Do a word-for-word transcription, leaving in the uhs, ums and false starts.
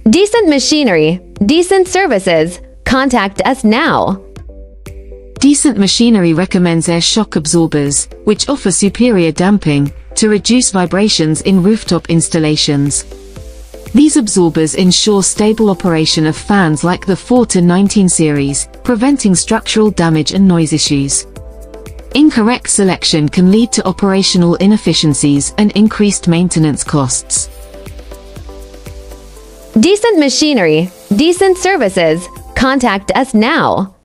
Decent machinery, decent services. Contact us now. Decent Machinery recommends air shock absorbers, which offer superior damping, to reduce vibrations in rooftop installations. These absorbers ensure stable operation of fans like the four to nineteen series, preventing structural damage and noise issues. Incorrect selection can lead to operational inefficiencies and increased maintenance costs. Decent machinery, decent services. Contact us now.